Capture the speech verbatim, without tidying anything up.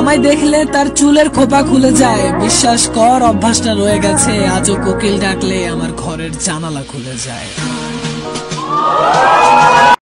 আমায় দেখলে তার চুলের খোপা খুলে যায়। বিশ্বাস কর অভ্যাসটা রয়ে গেছে, আজও কোকিল ডাকলে আমার ঘরের জানালা খুলে যায়।